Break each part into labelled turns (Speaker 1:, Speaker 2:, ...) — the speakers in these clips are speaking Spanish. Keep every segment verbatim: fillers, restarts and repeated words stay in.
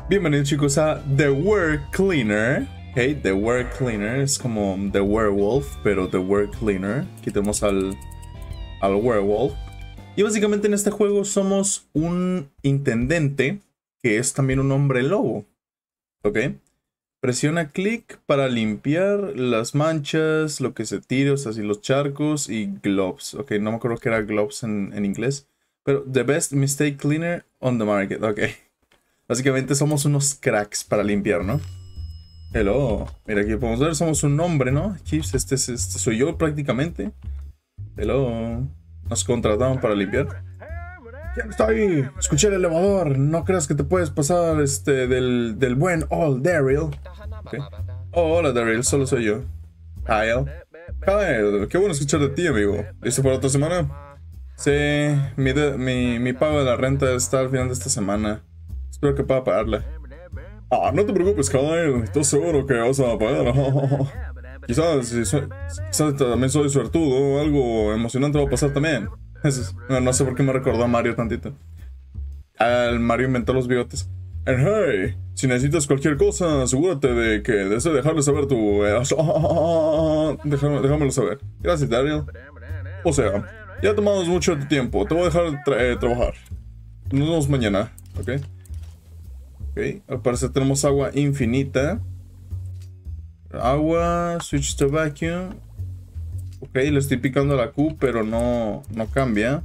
Speaker 1: Bienvenidos chicos a The Were Cleaner. Hey, The Were Cleaner es como The Werewolf, pero The Were Cleaner. Quitemos al, al werewolf. Y básicamente en este juego somos un intendente que es también un hombre lobo. ¿Ok? Presiona clic para limpiar las manchas, lo que se tire, o sea, así los charcos y gloves. Ok, no me acuerdo que era gloves en, en inglés. Pero the best mistake cleaner on the market. Ok. Básicamente somos unos cracks para limpiar, ¿no? Hello. Mira, aquí podemos ver, somos un hombre, ¿no? Aquí, este, este soy yo prácticamente. Hello. Nos contrataron para limpiar. ¿Quién está ahí? Escuché el elevador. No creas que te puedes pasar este del, del buen old Daryl. Okay. Oh, hola Daryl, solo soy yo. Kyle. Kyle, qué bueno escuchar de ti, amigo. ¿Listo para otra semana? Sí, mi, de, mi, mi pago de la renta está al final de esta semana. Espero que pueda pagarla. Ah, no te preocupes, Kyle. Estoy seguro que vas a pagar. Quizás, si soy, quizás también soy suertudo. Algo emocionante va a pasar también. Es, no, no sé por qué me recordó a Mario tantito. Al Mario inventó los bigotes. And hey, si necesitas cualquier cosa, asegúrate de que deseo dejarle saber tu... Eh, déjame, déjamelo saber. Gracias, Daryl. O sea, ya tomamos mucho de tu tiempo. Te voy a dejar tra eh, trabajar. Nos vemos mañana, ¿ok? Ok, al parecer tenemos agua infinita. Agua, switch to vacuum. Ok, le estoy picando la Q, pero no, no cambia.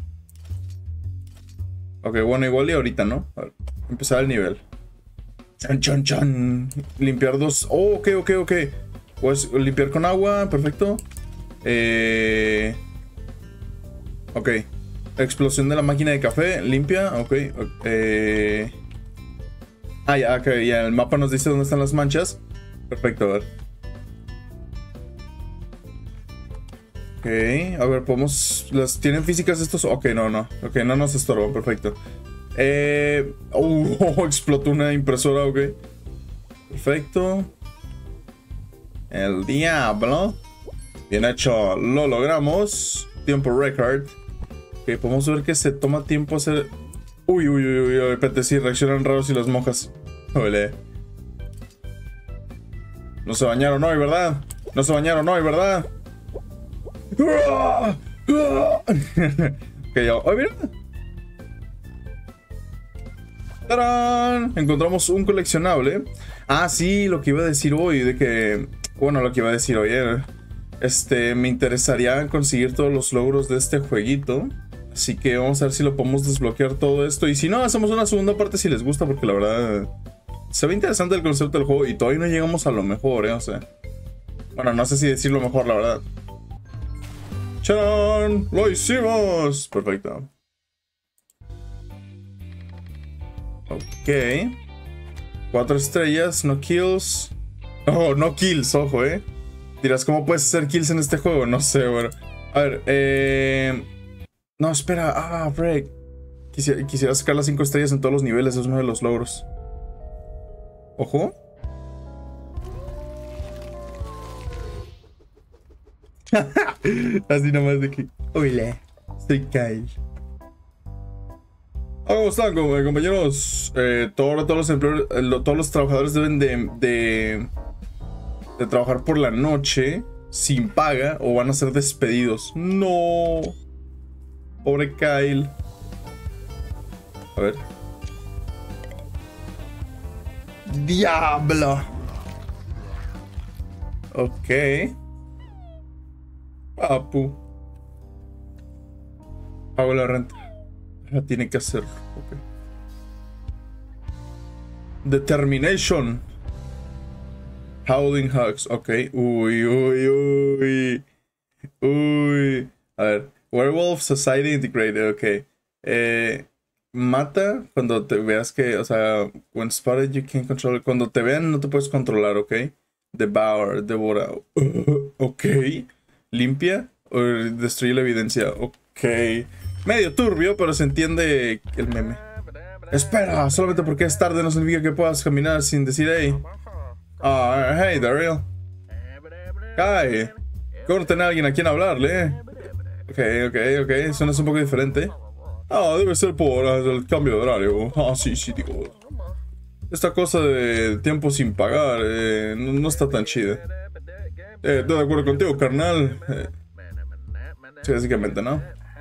Speaker 1: Ok, bueno, igual y ahorita, ¿no? A ver, empezar el nivel. Chan, chan, chan. Limpiar dos. Oh, ok, ok, ok. Pues limpiar con agua, perfecto. Eh... Ok. Explosión de la máquina de café, limpia. Ok. Eh... Ah, ya, ok, ya. El mapa nos dice dónde están las manchas. Perfecto, a ver. Ok, a ver, podemos... ¿Las tienen físicas estos? Ok, no, no. Ok, no nos estorban, perfecto. Eh... Oh, explotó una impresora, ok. Perfecto. El diablo. Bien hecho, lo logramos. Tiempo record. Ok, podemos ver que se toma tiempo hacer... Uy, uy, uy, uy, espérate, sí, reaccionan raros y las monjas. Ole. No se bañaron hoy, ¿verdad? No se bañaron hoy, ¿verdad? Ok, ya. ¡Ay, mira! ¡Tarán! Encontramos un coleccionable. Ah, sí, lo que iba a decir hoy. De que... Bueno, lo que iba a decir hoy era... Este, me interesaría conseguir todos los logros de este jueguito. Así que vamos a ver si lo podemos desbloquear todo esto. Y si no, hacemos una segunda parte si les gusta. Porque la verdad... Se ve interesante el concepto del juego. Y todavía no llegamos a lo mejor, ¿eh? O sea... Bueno, no sé si decir lo mejor, la verdad. ¡Charán! ¡Lo hicimos! Perfecto. Ok. Cuatro estrellas, no kills. Oh, no kills, ojo, eh. Dirás, ¿cómo puedes hacer kills en este juego? No sé, bueno. A ver, eh... No, espera. Ah, break. Quisiera, quisiera sacar las cinco estrellas en todos los niveles. Es uno de los logros. Ojo. Así nomás de que... Hola, soy Kyle. ¿Cómo están, compañeros? Eh, todo, todos, los empleadores, eh, todos los trabajadores deben de, de... De trabajar por la noche sin paga o van a ser despedidos. No. Pobre Kyle. A ver. Diablo. Ok. Papu. Pago la renta. La tiene que hacerlo. Okay. Determination. Howling Hugs. Ok. Uy, uy, uy. Uy. A ver. Werewolf Society Integrated. Ok. Eh, mata cuando te veas que... O sea, when spotted you can't control. Cuando te vean no te puedes controlar. Ok. Devour. Devora. Uh, ok. Limpia o destruye la evidencia. Ok. Medio turbio, pero se entiende el meme. Espera, solamente porque es tarde no significa que puedas caminar sin decir hey. Ah, uh, hey, Daryl. Hi. Quiero tener a alguien a quien hablarle. Eh. Ok, ok, ok. Eso no es un poco diferente. Ah, debe ser por el cambio de horario. Ah, sí, sí, digo. esta cosa de tiempo sin pagar eh, no, no está tan chida. Eh, estoy de acuerdo contigo, carnal. Eh, sí, básicamente, ¿no?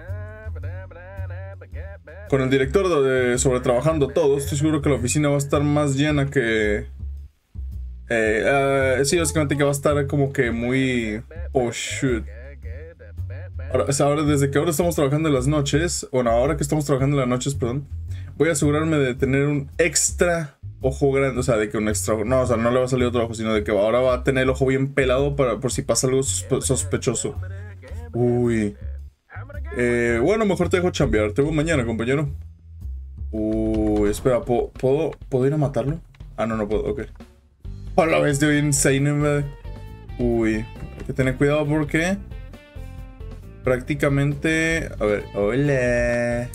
Speaker 1: Con el director de sobretrabajando todo, estoy seguro que la oficina va a estar más llena que... Eh, uh, sí, básicamente que va a estar como que muy... Oh, shoot. Ahora, o sea, ahora, desde que ahora estamos trabajando en las noches, bueno, ahora que estamos trabajando en las noches, perdón, voy a asegurarme de tener un extra ojo grande, o sea, de que un extra ojo, no, o sea, no le va a salir otro ojo, sino de que ahora va a tener el ojo bien pelado para, por si pasa algo sospe sospechoso. Uy. Eh, bueno, mejor te dejo chambear, te veo mañana, compañero. Uy, espera, ¿puedo, ¿puedo, ¿puedo ir a matarlo? Ah, no, no puedo, ok. A la vez de insane, ¿verdad? Uy, hay que tener cuidado porque... prácticamente... A ver, hola.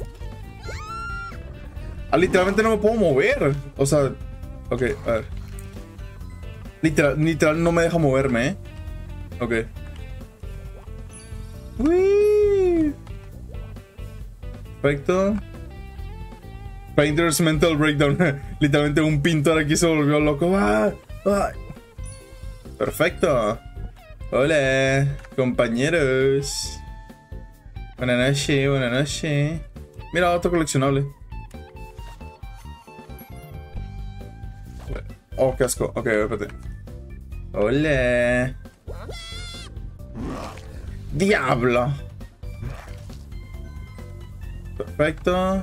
Speaker 1: Ah, literalmente no me puedo mover. O sea, ok, a ver. Literal, literal no me deja moverme, ¿eh? Ok. Uy. Perfecto. Painter's Mental Breakdown. Literalmente un pintor aquí se volvió loco. ¡Ah! ¡Ah! Perfecto. Hola, compañeros. Buenas noches, buenas noches. Mira, otro coleccionable. Oh, qué asco. Ok, espérate. Hola. Diablo. Perfecto.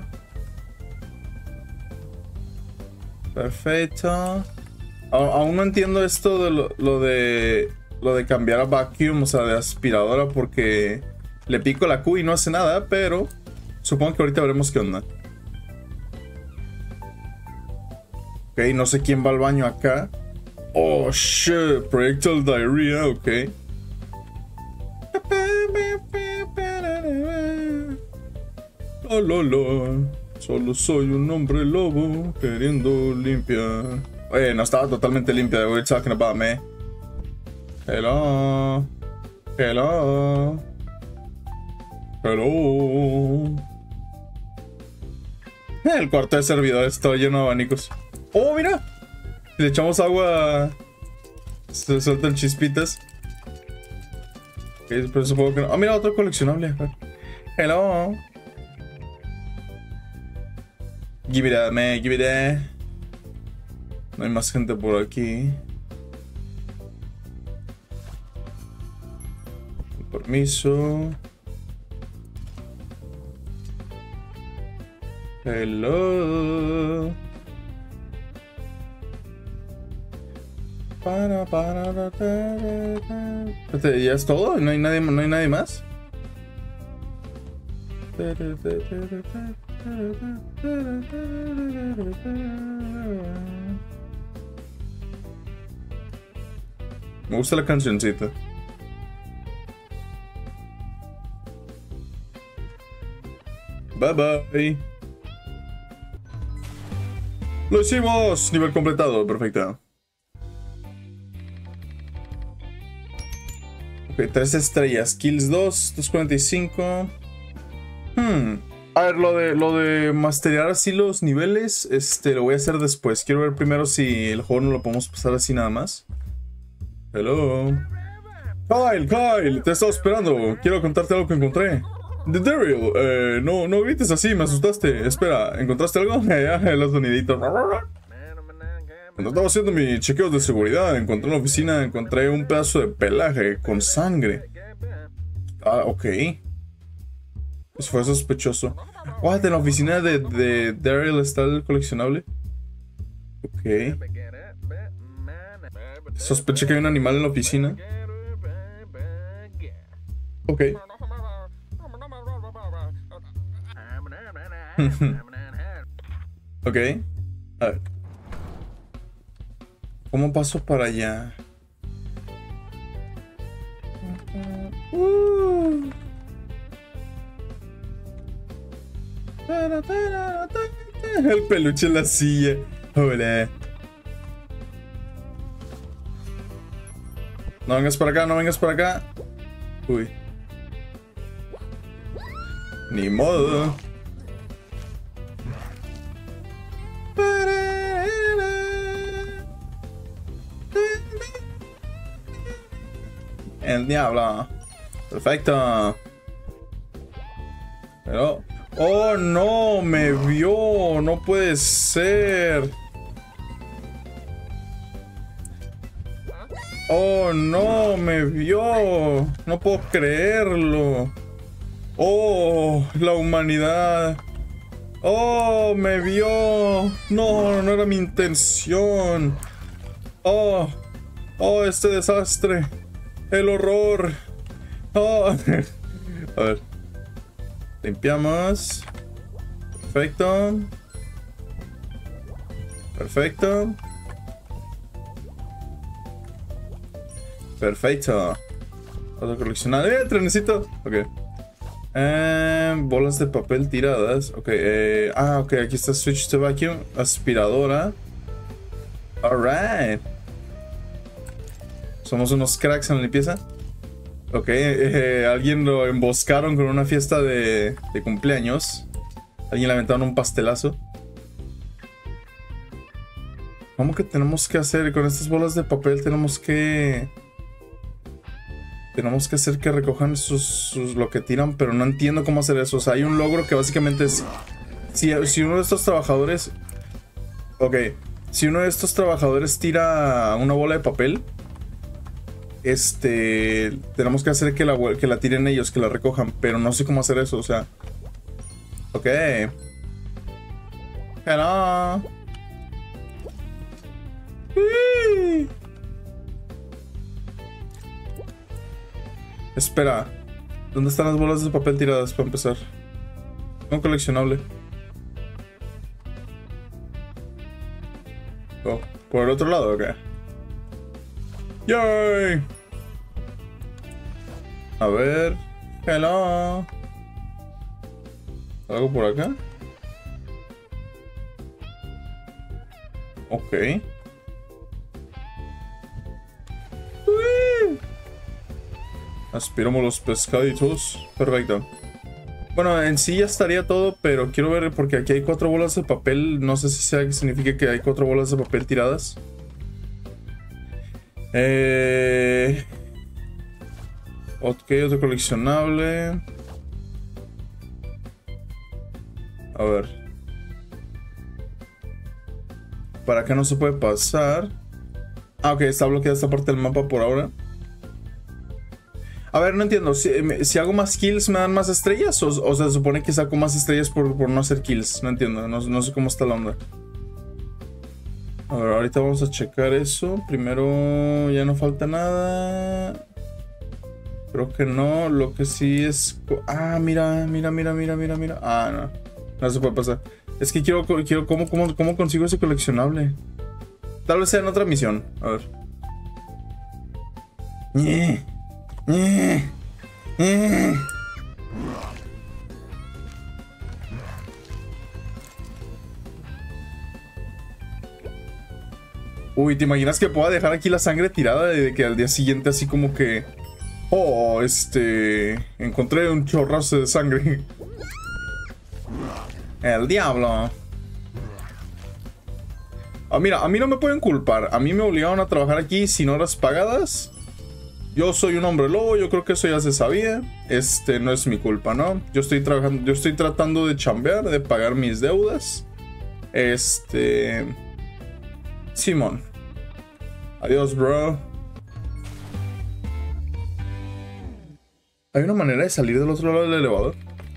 Speaker 1: Perfecto. A aún no entiendo esto de lo, lo de... Lo de cambiar a vacuum, o sea, de aspiradora, porque... Le pico la Q y no hace nada, pero... Supongo que ahorita veremos qué onda. Ok, no sé quién va al baño acá. Oh, shit. Projectile diarrhea, ok. Oh, lo, lo. Solo soy un hombre lobo queriendo limpiar. Oye, no estaba totalmente limpia. We're talking about me. Hello. Hello. Hello. El cuarto de servidores está lleno de abanicos. Oh, mira. Si le echamos agua, se sueltan chispitas. Okay, pero supongo que no. Oh, mira, otro coleccionable. Hello. Give it up, man. Give it up. No hay más gente por aquí. Permiso. Hello. Para, para, para, para. ¿Ya es todo? ¿No hay nadie, no hay nadie más? Me gusta la cancioncita. Bye bye. Lo hicimos. Nivel completado. Perfecto. Ok, tres estrellas. Kills dos. doscientos cuarenta y cinco. Hmm. A ver, lo de, lo de masterear así los niveles, este, lo voy a hacer después. Quiero ver primero si el juego no lo podemos pasar así nada más. Hello. Kyle, Kyle, te estaba esperando. Quiero contarte algo que encontré. The Daryl, eh, no, no grites así, me asustaste. Espera, ¿encontraste algo? Los soniditos. Cuando estaba haciendo mi chequeo de seguridad, encontré en la oficina, encontré un pedazo de pelaje con sangre. Ah, ok. Eso fue sospechoso. What, en la oficina de, de Daryl está el coleccionable. Ok. Sospeché que hay un animal en la oficina. Ok. Ok. A ver. ¿Cómo paso para allá? Uh. El peluche en la silla. Hola. No vengas para acá, no vengas para acá. Uy. Ni modo. El diablo. Perfecto. Pero... ¡Oh, no! ¡Me vio! ¡No puede ser! ¡Oh, no! ¡Me vio! ¡No puedo creerlo! ¡Oh! ¡La humanidad! ¡Oh! ¡Me vio! ¡No! ¡No era mi intención! ¡Oh! ¡Oh! ¡Este desastre! ¡El horror! ¡Oh! A ver. Limpiamos. Perfecto. Perfecto. Perfecto. Vamos a coleccionar. ¡Eh! Trenecito. Ok. Eh, bolas de papel tiradas. Ok. Eh, ah, ok. Aquí está Switch to Vacuum. Aspiradora. Alright. Somos unos cracks en la limpieza. Ok, eh, alguien lo emboscaron con una fiesta de, de cumpleaños. Alguien le aventaron un pastelazo. ¿Cómo que tenemos que hacer con estas bolas de papel? Tenemos que... Tenemos que hacer que recojan sus, sus, lo que tiran, pero no entiendo cómo hacer eso. O sea, hay un logro que básicamente es... Si, si uno de estos trabajadores... Ok, si uno de estos trabajadores tira una bola de papel... Este... Tenemos que hacer que la, que la tiren ellos, que la recojan. Pero no sé cómo hacer eso, o sea... Ok. Hello. Sí. Espera. ¿Dónde están las bolas de papel tiradas para empezar? Un coleccionable. Oh, ¿por el otro lado o qué? ¡Yay! A ver. Hello. ¿Algo por acá? Ok. Uy. Aspiramos los pescaditos. Perfecto. Bueno, en sí ya estaría todo, pero quiero ver porque aquí hay cuatro bolas de papel. No sé si sea, significa que hay cuatro bolas de papel tiradas. Eh... Ok, otro coleccionable. A ver. Para acá no se puede pasar. Ah, ok, está bloqueada esta parte del mapa por ahora. A ver, no entiendo. Si, si hago más kills, ¿me dan más estrellas? O, o se supone que saco más estrellas por, por no hacer kills. No entiendo, no, no sé cómo está la onda. A ver, ahorita vamos a checar eso. Primero, ya no falta nada. Creo que no. Lo que sí es... Ah, mira, mira, mira, mira, mira, mira. Ah, no. No se puede pasar. Es que quiero... quiero ¿cómo, cómo, cómo consigo ese coleccionable? Tal vez sea en otra misión. A ver. ¡Nie! ¡Nie! ¡Nie! Uy, ¿te imaginas que pueda dejar aquí la sangre tirada de que al día siguiente así como que... Oh, este... Encontré un chorrazo de sangre. El diablo. Ah, mira, a mí no me pueden culpar. A mí me obligaron a trabajar aquí sin horas pagadas. Yo soy un hombre lobo, yo creo que eso ya se sabía. Este, no es mi culpa, ¿no? Yo estoy trabajando, yo estoy tratando de chambear, de pagar mis deudas. Este... Simón. Adiós, bro. ¿Hay una manera de salir del otro lado del elevador?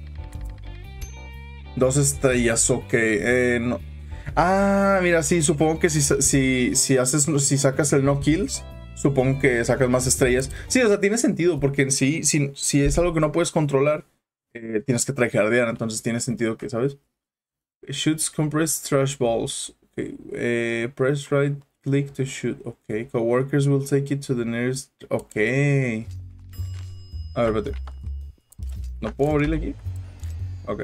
Speaker 1: Dos estrellas, ok. Eh, no. Ah, mira, sí, supongo que si, si, si haces, si sacas el no kills, supongo que sacas más estrellas. Sí, o sea, tiene sentido, porque en sí, si, si es algo que no puedes controlar, eh, tienes que tryhardear, entonces tiene sentido que, ¿sabes? Shoots compressed trash balls. Okay. Eh, press right click to shoot. Ok. Coworkers will take it to the nearest. Ok. A ver, vete. ¿No puedo abrirle aquí? Ok.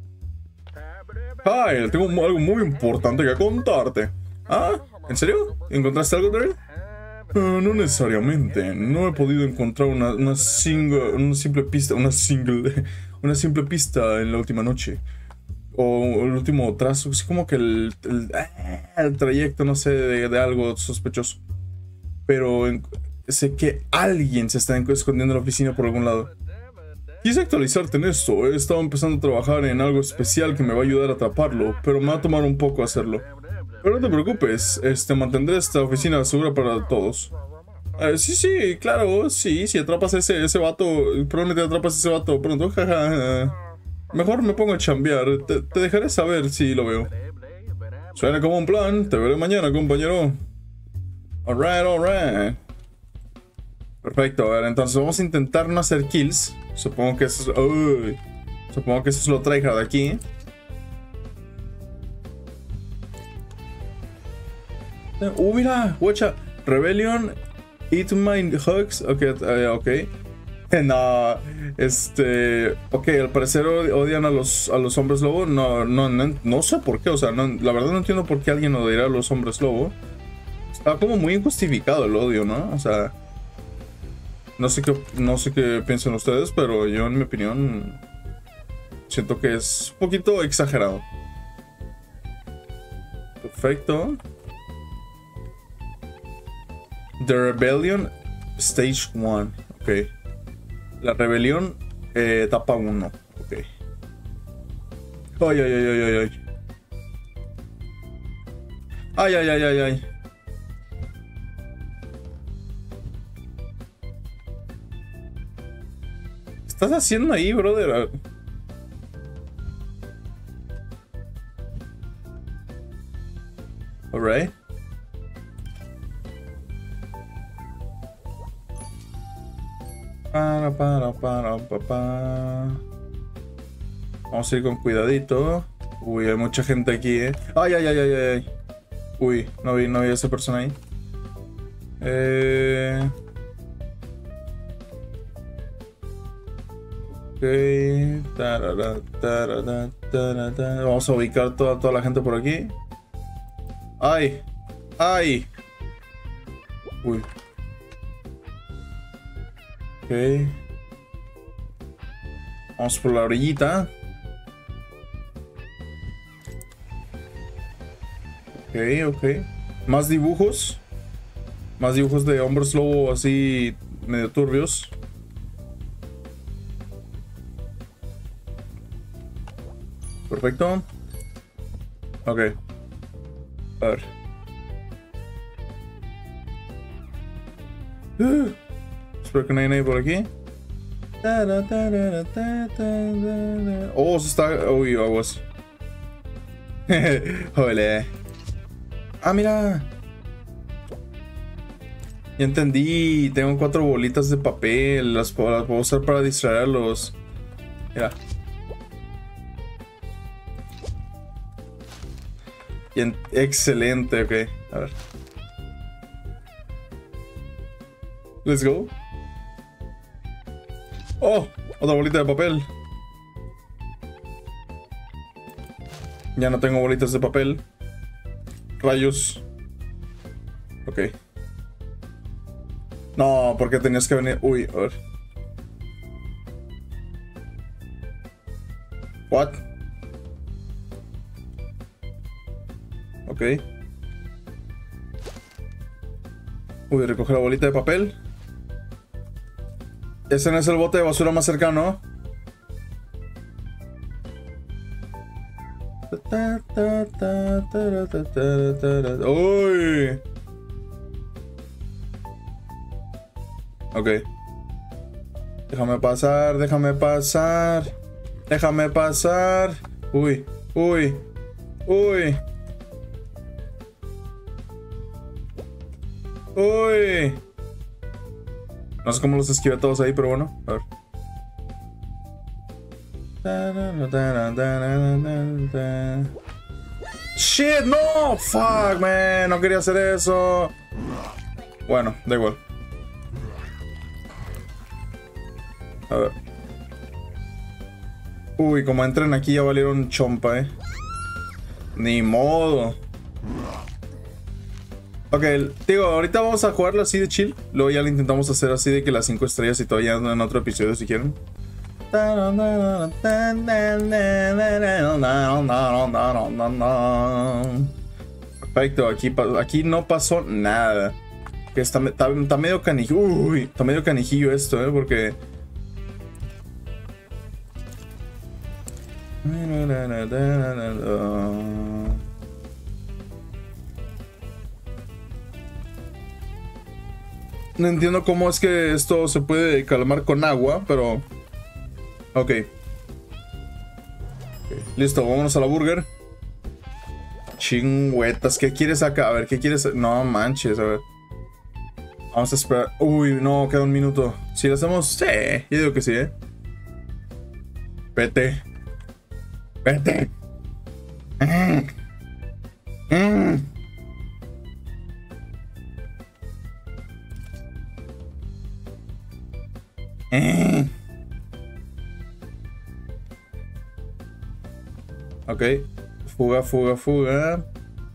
Speaker 1: Hi, tengo algo muy importante que contarte. Ah, ¿en serio? ¿Encontraste algo, Daryl? Uh, no necesariamente. No he podido encontrar una, una single, una simple pista, una single, una simple pista en la última noche. O el último trazo, así como que el, el, el trayecto, no sé, de, de algo sospechoso. Pero en, sé que alguien se está escondiendo en la oficina por algún lado. Quise actualizarte en esto. He estado empezando a trabajar en algo especial que me va a ayudar a atraparlo, pero me va a tomar un poco hacerlo. Pero no te preocupes, este, mantendré esta oficina segura para todos. Eh, sí, sí, claro, sí, si atrapas ese, ese vato, probablemente atrapas ese vato pronto, jaja. Mejor me pongo a chambear, te, te dejaré saber si lo veo. Suena como un plan, te veré mañana, compañero. Alright, alright. Perfecto, a ver, entonces vamos a intentar no hacer kills. Supongo que eso es... Uy, supongo que eso es lo tryhard de aquí. Uh, mira, guacha. Rebellion, Eat My Hugs. Ok, uh, ok. No, este... Ok, al parecer odian a los, a los hombres lobo. No, no, no, no sé por qué, o sea, no, la verdad no entiendo por qué alguien odiaría a los hombres lobo. Está como muy injustificado el odio, ¿no? O sea... No sé qué, no sé qué piensan ustedes, pero yo en mi opinión siento que es un poquito exagerado. Perfecto. The Rebellion Stage uno. Ok. La rebelión eh, etapa uno. Ok. Ay, ay, ay, ay, ay, ay. Ay, ay, ay, ay, ay. ¿Qué estás haciendo ahí, brother? Alright. Para, para, para, para, para. Vamos a ir con cuidadito. Uy, hay mucha gente aquí, eh. Ay, ay, ay, ay, ay. Uy, no vi, no vi a esa persona ahí. Eh... Ok. Tarara, tarara, tarara. Vamos a ubicar toda, toda la gente por aquí. ¡Ay! ¡Ay! Uy. Ok. Vamos por la orillita. Ok, ok. Más dibujos. Más dibujos de hombres lobo así medio turbios. Perfecto. Ok. A ver. Uh, espero que no haya nadie por aquí. Oh, se está... Uy, aguas. Joder. Ah, mira. Ya entendí. Tengo cuatro bolitas de papel. Las puedo, las puedo usar para distraer a los... Mira. Bien, excelente, ok. A ver. Let's go. Oh, otra bolita de papel. Ya no tengo bolitas de papel. Rayos. Ok. No, porque tenías que venir. Uy, a ver. What? Ok. Uy, recoger la bolita de papel. Ese no es el bote de basura más cercano. Uy. Ok. Déjame pasar, déjame pasar. Déjame pasar. Uy, uy, uy. Uy. No sé cómo los esquivé todos ahí, pero bueno. A ver. Shit, no. Fuck, man. No quería hacer eso. Bueno, da igual. A ver. Uy, como entren aquí ya valieron chompa, eh. Ni modo. Ok, digo, ahorita vamos a jugarlo así de chill. Luego ya lo intentamos hacer así de que las cinco estrellas y todavía en otro episodio si quieren. Perfecto, aquí, aquí no pasó nada. Que está, está, está medio canijillo. Uy, está medio canijillo esto, ¿eh? Porque... No entiendo cómo es que esto se puede calmar con agua, pero... Ok. Okay. Listo, vámonos a la burger. Chingüetas, ¿qué quieres acá? A ver, ¿qué quieres? No manches, a ver. Vamos a esperar. Uy, no, queda un minuto. Si lo hacemos, sí, yo digo que sí, ¿eh? Vete. Vete. Mm. Mm. Mm. Ok. Fuga, fuga, fuga.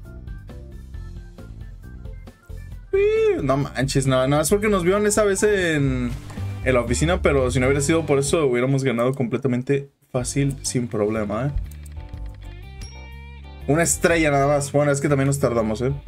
Speaker 1: Uy, no manches, nada, nada. Es porque nos vieron esa vez en, en la oficina, pero si no hubiera sido por eso, hubiéramos ganado completamente fácil, sin problema, ¿eh? Una estrella nada más. Bueno, es que también nos tardamos, ¿eh?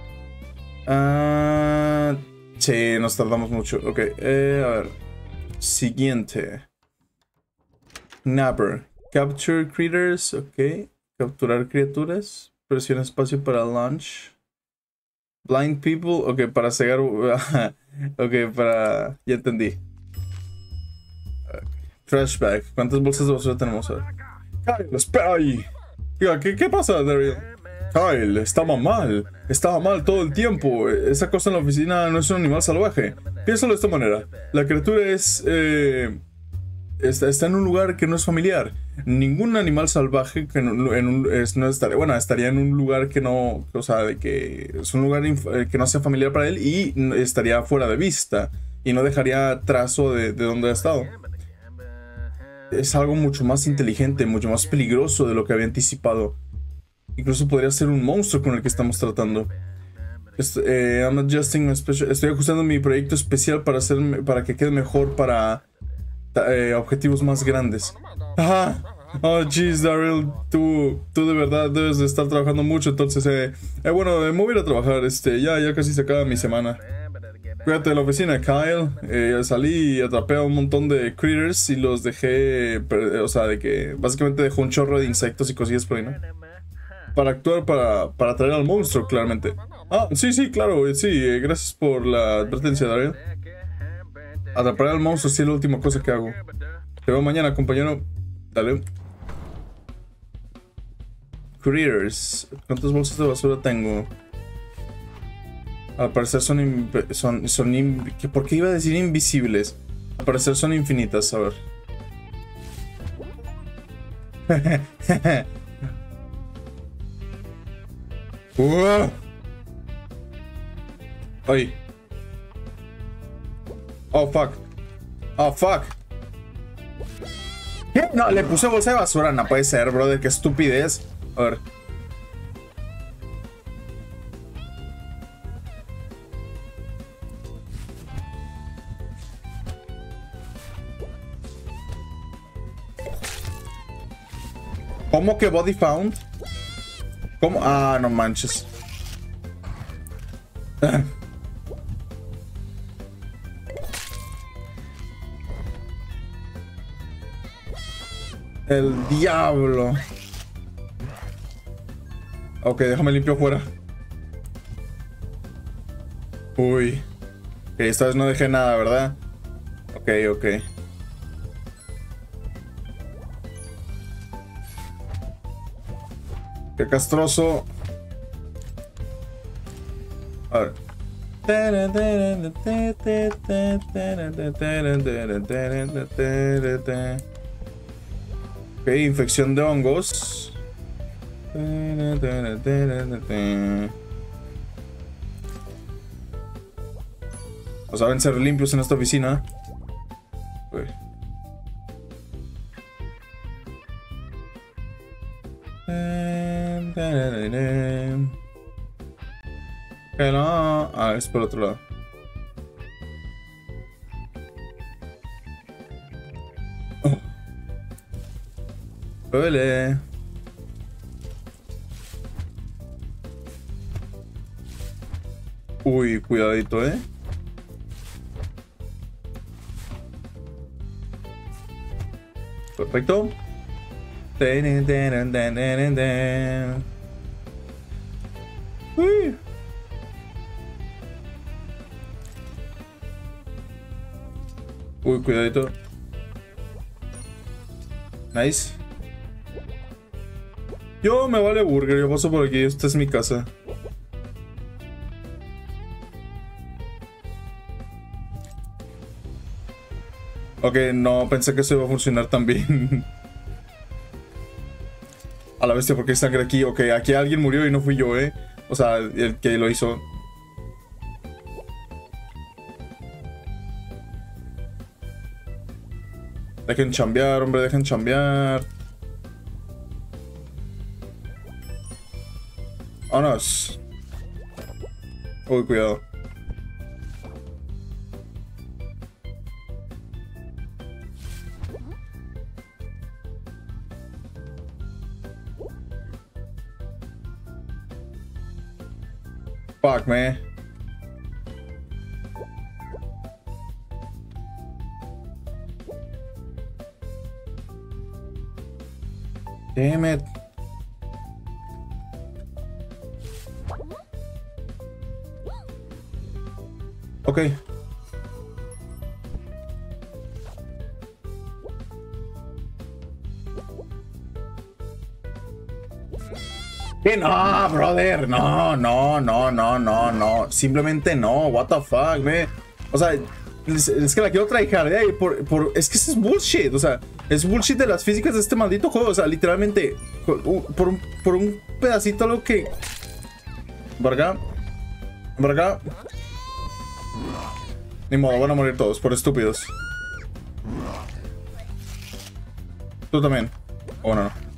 Speaker 1: Ah, sí, nos tardamos mucho. Ok, eh, a ver. Siguiente. Napper. Capture critters. Ok. Capturar criaturas. Presiona espacio para launch. Blind people. Ok, para cegar. Ok, para... Ya entendí. Okay. Trashbag. ¿Cuántas bolsas de basura tenemos ahora? Kyle, espera ahí. ¿Qué, ¿Qué pasa, Daryl? Kyle, estaba mal. Estaba mal todo el tiempo. Esa cosa en la oficina no es un animal salvaje. Piénsalo de esta manera. La criatura es... Eh, está, está en un lugar que no es familiar. Ningún animal salvaje que no, en un, es, no estaría... Bueno, estaría en un lugar que no... O sea, de que es un lugar que no sea familiar para él y estaría fuera de vista. Y no dejaría trazo de, de dónde ha estado. Es algo mucho más inteligente, mucho más peligroso de lo que había anticipado. Incluso podría ser un monstruo con el que estamos tratando. Est eh, I'm adjusting a special, estoy ajustando mi proyecto especial para, hacer, para que quede mejor para eh, objetivos más grandes. Ajá. Oh, jeez, Daryl, tú, tú de verdad debes de estar trabajando mucho, entonces, eh, eh bueno, eh, me voy a ir a trabajar, este, ya, ya casi se acaba mi semana. Cuídate de la oficina, Kyle. Eh, salí y atrapé a un montón de critters y los dejé, o sea, de que básicamente dejó un chorro de insectos y cosillas por ahí, ¿no? Para actuar, para, para atraer al monstruo, claramente. Ah, sí, sí, claro, sí, eh, gracias por la advertencia, Daryl. Atrapar al monstruo sí es la última cosa que hago. Te veo mañana, compañero. Dale. Critters. ¿Cuántas bolsas de basura tengo? Al parecer son... son, son in ¿Por qué iba a decir invisibles? Al parecer son infinitas, a ver. uh. Ay. Oh, fuck. Oh, fuck. ¿Qué? No, le puse bolsa de basura. No puede ser, brother. Qué estupidez. A ver. ¿Cómo que body found? ¿Cómo? Ah, no manches. El diablo. Ok, déjame limpio fuera. Uy. Ok, esta vez no dejé nada, ¿verdad? Ok, ok. Qué castroso. A ver. Ok, infección de hongos. O saben ser limpios en esta oficina. Uy. No. Ah, es por otro lado. Oh. Huele. Uy, cuidadito, eh. Perfecto. Uy. Uy, cuidadito. Nice. Yo me vale burger, yo paso por aquí, esta es mi casa. Ok, no, pensé que eso iba a funcionar tan bien. A la bestia, porque hay sangre aquí. Ok, aquí alguien murió y no fui yo, eh. O sea, el que lo hizo. Dejen chambear, hombre, dejen chambear. Vámonos. Uy, cuidado. Fuck, man. Damn it. Okay. ¿Qué? No, brother. No, no, no, no, no, no. Simplemente no. What the fuck, man. O sea, es, es que la quiero tryhard, eh, por, por, es que eso es bullshit. O sea, es bullshit de las físicas de este maldito juego. O sea, literalmente, por un, por un pedacito lo que... Por acá. Por acá. Ni modo, van a morir todos, por estúpidos. Tú también. O oh, no, no.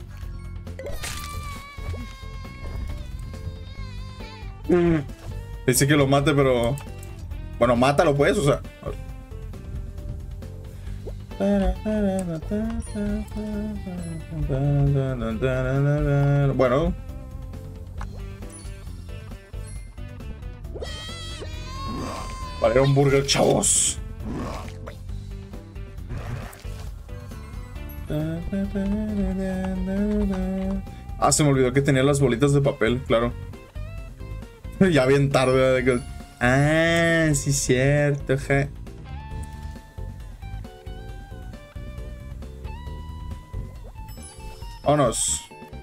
Speaker 1: Mm. Dice que lo mate, pero... Bueno, mátalo pues, o sea... Bueno. Vale, era un burger, chavos. Ah, se me olvidó que tenía las bolitas de papel, claro. Ya bien tarde. ¿Verdad? Ah, sí, cierto, ja. Vámonos.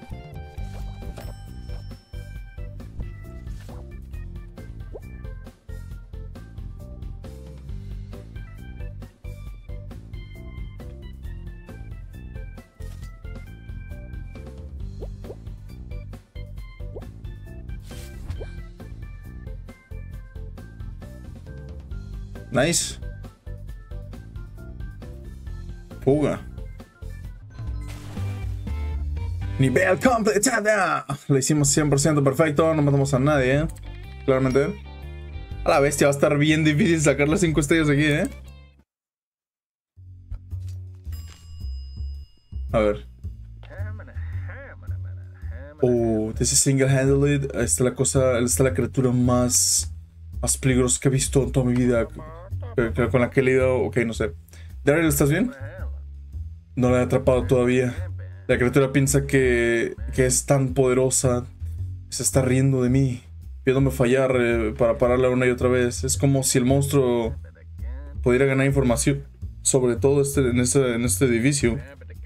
Speaker 1: Nice. Fuga. Nivel completada. Lo hicimos cien por ciento perfecto. No matamos a nadie, ¿eh? Claramente. A la bestia, va a estar bien difícil sacar las cinco estrellas aquí, ¿eh? A ver. Oh, this is single-handedly. Esta es la cosa, esta es la criatura más, más peligrosa que he visto en toda mi vida. Con la que he leído, ok, no sé. Daryl, ¿estás bien? No la he atrapado todavía. La criatura piensa que, que es tan poderosa. Se está riendo de mí, pidiéndome fallar eh, para pararla una y otra vez. Es como si el monstruo pudiera ganar información sobre todo este, en, este, en este edificio.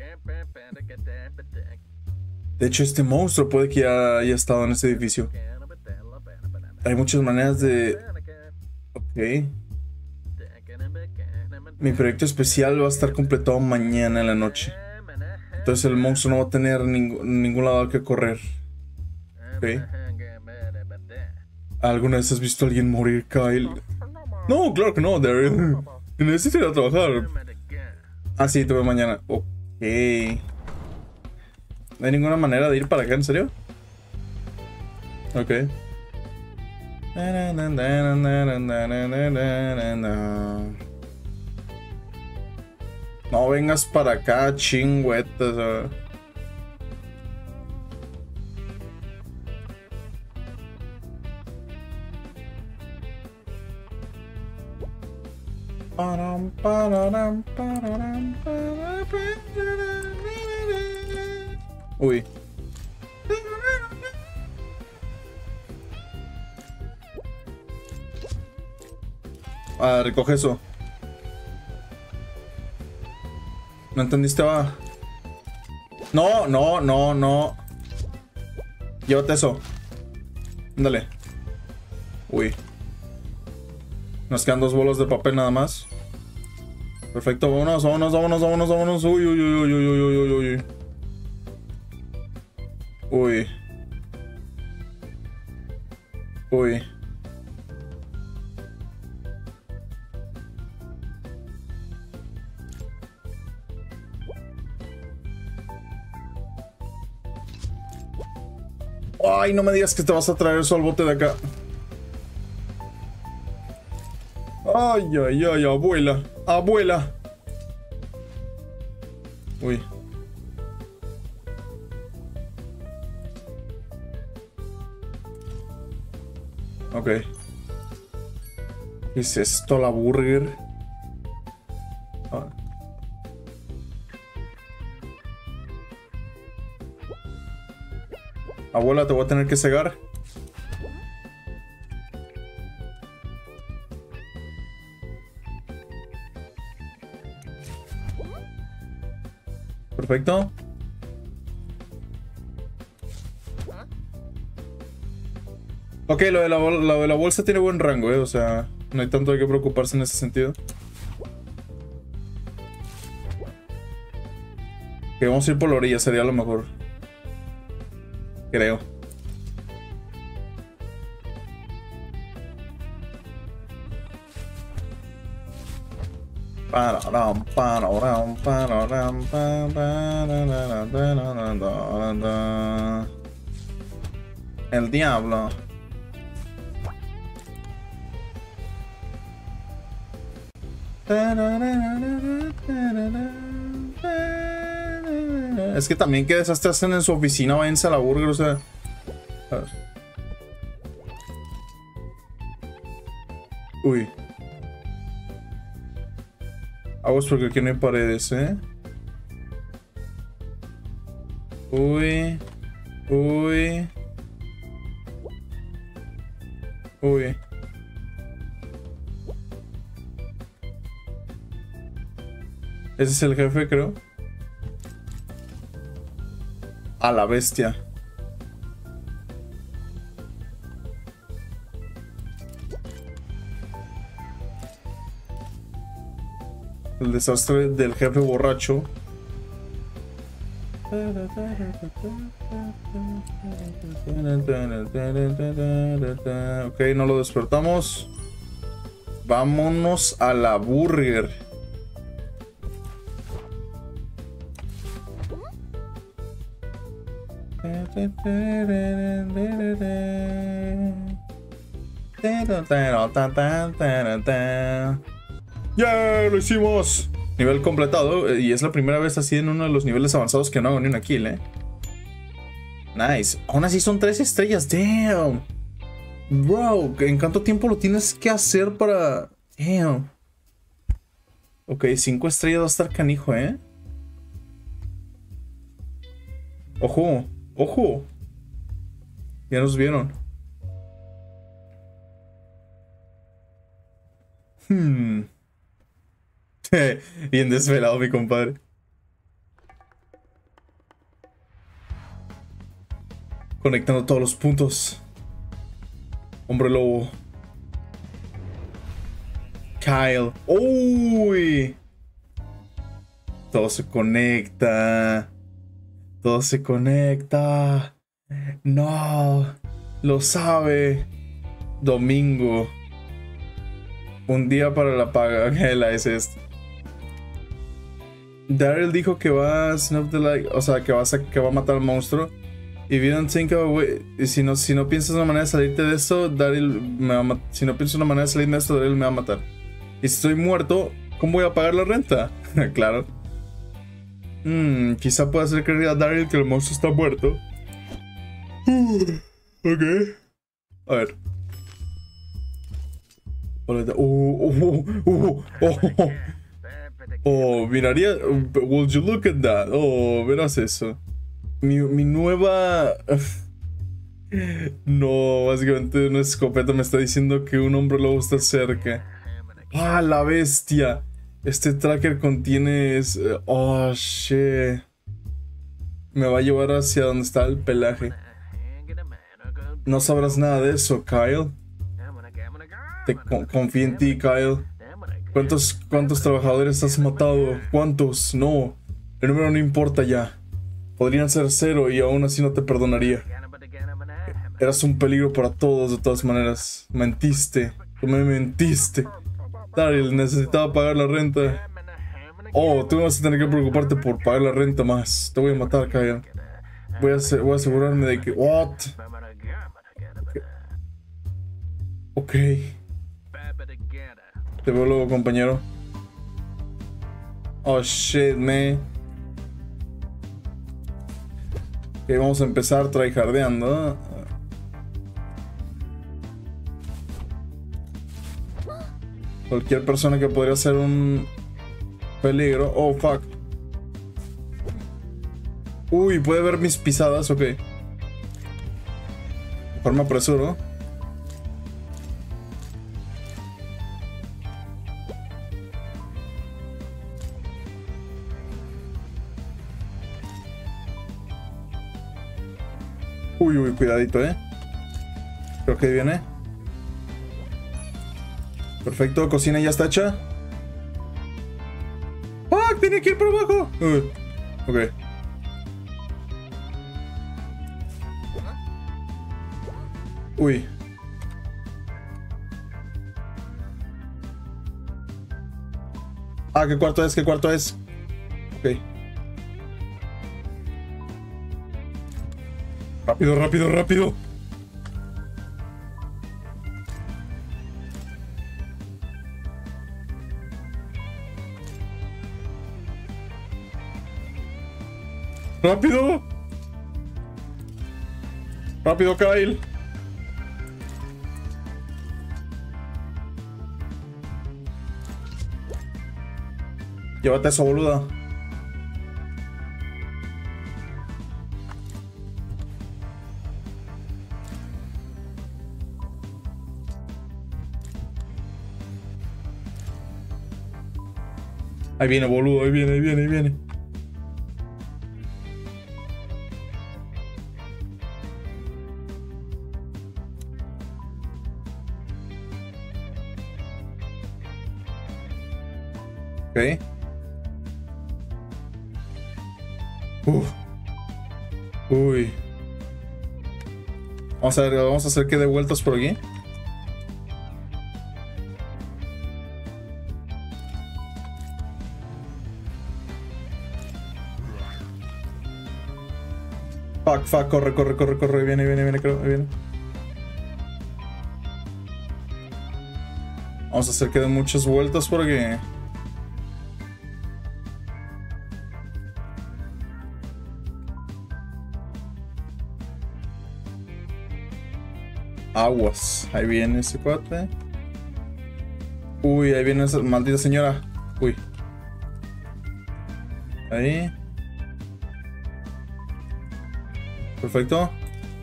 Speaker 1: De hecho, este monstruo puede que ya haya estado en este edificio. Hay muchas maneras de... Ok. Mi proyecto especial va a estar completado mañana en la noche. Entonces el monstruo no va a tener ning ningún lado al que correr. Ok. ¿Alguna vez has visto a alguien morir, Kyle? No, claro que no, Daryl. Necesito ir a trabajar. Ah, sí, te veo mañana. Ok. ¿No hay ninguna manera de ir para acá, en serio? Ok. No vengas para acá, chingüetas. Uy. Ah, recoge eso. ¿No entendiste, va? No, no, no, no. Llévate eso. Ándale. Uy. Nos quedan dos bolos de papel nada más. Perfecto, vámonos, vámonos, vámonos, vámonos, vámonos. Uy, uy, uy, uy, uy, uy, uy, uy. Uy. Uy. Ay, no me digas que te vas a traer eso al bote de acá. Ay, ay, ay, abuela. Abuela. Uy. Ok. ¿Qué es esto? La burger. Ah. Abuela, te voy a tener que cegar. Perfecto. Ok, lo de, la lo de la bolsa tiene buen rango, eh. O sea, no hay tanto de qué preocuparse en ese sentido. Que vamos a ir por la orilla, sería lo mejor. Creo. El diablo. Es que también qué desastre hacen en su oficina, váyanse a la burger, o sea. A ver. Uy. Aguas porque aquí no hay paredes, eh. Uy. Uy. Uy. Ese es el jefe, creo. A la bestia. El desastre del jefe borracho. Ok, no lo despertamos. Vámonos a la burger. ¡Ya! ¡Lo hicimos! Nivel completado. Y es la primera vez así en uno de los niveles avanzados que no hago ni una kill, eh. Nice. Aún así son tres estrellas. Damn. Bro, ¿en cuánto tiempo lo tienes que hacer para...? Damn. Ok, cinco estrellas va a estar canijo, eh. Ojo. Ojo. Ya nos vieron. Hmm. Bien desvelado, mi compadre. Conectando todos los puntos. Hombre lobo. Kyle. ¡Uy! Todo se conecta. Todo se conecta. No. Lo sabe. Domingo. Un día para la paga. La es esto. Daryl dijo que va a snuff the light. O sea, que va a, que va a matar al monstruo. If you don't think of a way, si no, si no piensas una manera de salirte de esto, Daryl me va a matar. Si no piensas una manera de salirme de esto, Daryl me va a matar. Y si estoy muerto, ¿cómo voy a pagar la renta? Claro. Hmm, quizá pueda hacer creer a Daryl que el monstruo está muerto. Ok. A ver. Oh, oh, oh, oh, oh. Oh, miraría. Would you look at that? Oh, verás eso. Mi, mi nueva. No, básicamente una escopeta me está diciendo que un hombre lobo está cerca. ¡Ah, la bestia! Este tracker contiene... Es... Oh, shit. Me va a llevar hacia donde está el pelaje. No sabrás nada de eso, Kyle. Te con confío en ti, Kyle. ¿Cuántos, ¿Cuántos trabajadores has matado? ¿Cuántos? No. El número no importa ya. Podrían ser cero y aún así no te perdonaría. Eras un peligro para todos de todas maneras. Mentiste. Tú me mentiste. Daryl, necesitaba pagar la renta. Oh, tú vas a tener que preocuparte por pagar la renta más. Te voy a matar, Kyle. Voy a, voy a asegurarme de que... What? Ok. Te veo luego, compañero. Oh, shit, man. Ok, vamos a empezar tryhardeando. Cualquier persona que podría ser un peligro. Oh, fuck. Uy, puede ver mis pisadas, ok. Mejor me apresuro. Uy, uy, cuidadito, eh. Creo que viene. Perfecto, cocina ya está hecha. ¡Ah! Tiene que ir por abajo. Uh, ok. Uy. Ah, ¿qué cuarto es? ¿Qué cuarto es? Ok. Rápido, rápido, rápido. ¡Rápido! ¡Rápido, Kyle! Llévate eso, boluda. Ahí viene, boludo, ahí viene, ahí viene, ahí viene. Ok. Uf. Uy. Vamos a ver, vamos a hacer que dé vueltas por aquí. Fuck, fuck, corre, corre, corre, corre, viene, viene, viene, creo, viene. Vamos a hacer que dé muchas vueltas por aquí. Aguas, ahí viene ese cuate. Uy, ahí viene esa maldita señora. Uy. Ahí. Perfecto.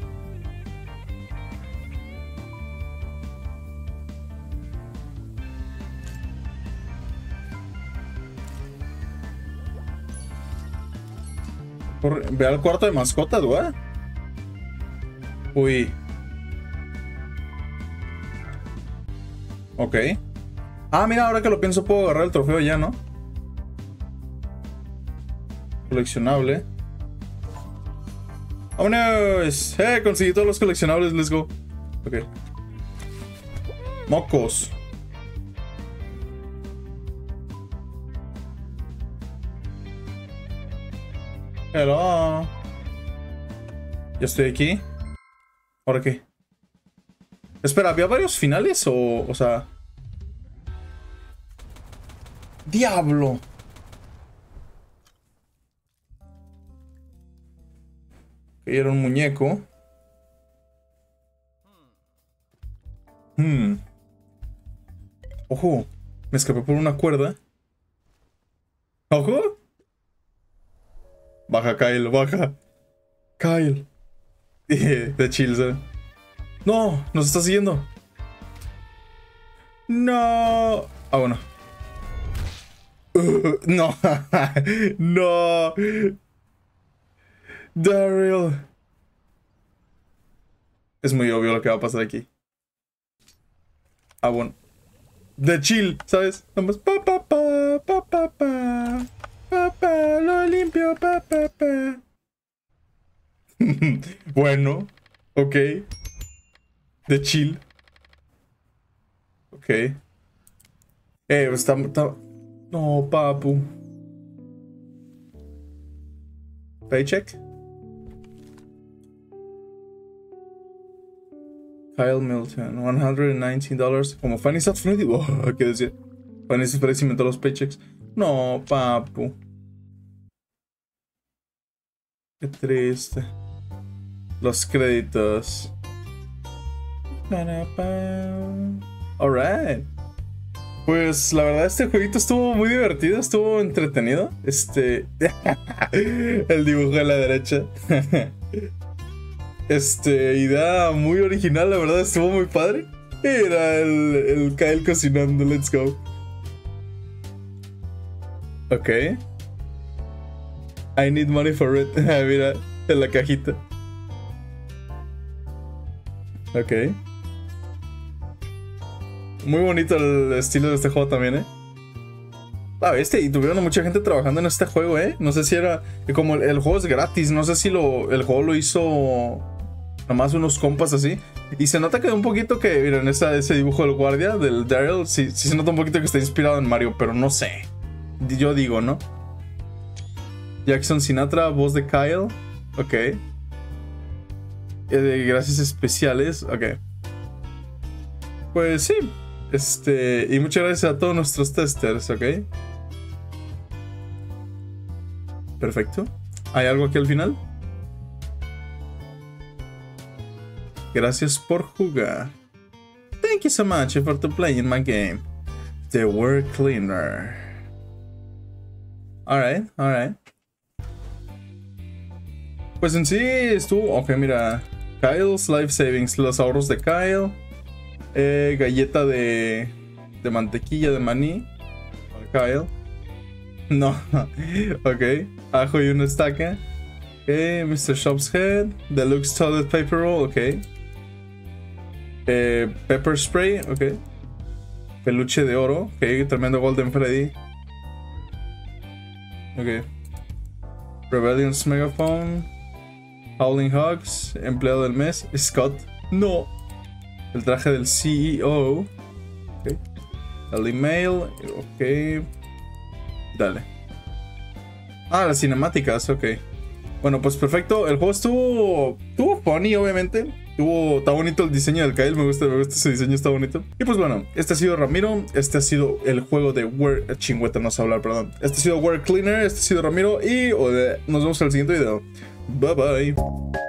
Speaker 1: Corre, ve al cuarto de mascotas, güey. Uy. Ok. Ah, mira, ahora que lo pienso puedo agarrar el trofeo ya, ¿no? Coleccionable. ¡Vámonos! ¡Eh! Conseguí todos los coleccionables, let's go. Ok. Mocos. Hello. Ya estoy aquí. ¿Ahora qué? Espera, ¿había varios finales o...? O sea... ¡Diablo! Que era un muñeco. Hmm. Ojo, me escapé por una cuerda. Ojo. Baja, Kyle, baja. Kyle. De chill, ¿sabes? No, nos está siguiendo. No. Ah, bueno. Uh, no. No. Daryl. Es muy obvio lo que va a pasar aquí. Ah, bueno. De chill, ¿sabes? Vamos. Pa, pa, pa, pa, pa, pa. Pa, pa, lo limpio, pa, pa, pa. Bueno. Ok. De chill. Ok. Eh, está, está... No, papu. Paycheck. Kyle Milton, one hundred nineteen dollars. Como Fanny Sat Freddy. Oh, ¿qué decía? Fanny Sat Freddy inventó los paychecks. No, papu. Qué triste. Los créditos. Alright. Pues la verdad este jueguito estuvo muy divertido, estuvo entretenido. Este... El dibujo a la derecha. Este, idea muy original, la verdad, estuvo muy padre. Era el, el Kyle cocinando, let's go. Ok. I need money for it. Mira, en la cajita. Ok. Muy bonito el estilo de este juego también, ¿eh? Ah, este, y tuvieron a mucha gente trabajando en este juego, ¿eh? No sé si era... Como el, el juego es gratis, no sé si lo, el juego lo hizo... Nomás unos compas así. Y se nota que un poquito que... Miren, esa, ese dibujo del guardia, del Daryl, sí, sí se nota un poquito que está inspirado en Mario, pero no sé. Yo digo, ¿no? Jackson Sinatra, voz de Kyle. Ok. Eh, gracias especiales. Ok. Pues sí. Este... Y muchas gracias a todos nuestros testers, ok. Perfecto. ¿Hay algo aquí al final? Gracias por jugar. Thank you so much for playing my game. The Word Cleaner. Alright, alright. Pues en sí estuvo... Ok, mira. Kyle's Life Savings. Los ahorros de Kyle. Eh, galleta de... De mantequilla de maní. Kyle. No. Ok. Ajo y una estaca. Ok. mister Shop's Head. Deluxe Toilet Paper Roll. Ok. Eh, pepper Spray. Ok. Peluche de oro. Ok. Tremendo Golden Freddy. Ok. Rebellion's Megaphone. Howling Hogs. Empleado del mes. Scott. No. El traje del C E O. Ok. El email. Ok. Dale. Ah, las cinemáticas. Ok. Bueno, pues perfecto. El juego estuvo... Estuvo funny, obviamente. Estuvo... Está bonito el diseño del Kyle. Me gusta, me gusta ese diseño. Está bonito. Y pues bueno. Este ha sido Ramiro. Este ha sido el juego de Word... Chingüeta, no sé hablar, perdón. Este ha sido Word Cleaner. Este ha sido Ramiro. Y... Nos vemos en el siguiente video. Bye bye.